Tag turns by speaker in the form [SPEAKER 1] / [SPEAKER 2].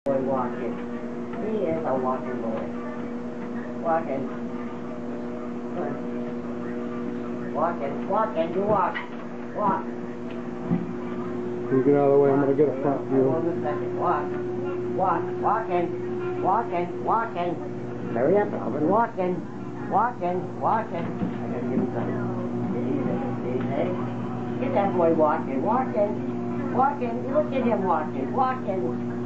[SPEAKER 1] Boy walking. He is a walking boy. Walking. Good. Walking, you walk. Walk.
[SPEAKER 2] Can you get out of the way? I'm going to get a front view.
[SPEAKER 1] Hold on a second. Walking. Hurry up, Alvin. Walking. I gotta give him some. Easy. Get that boy walking. Look at him walking.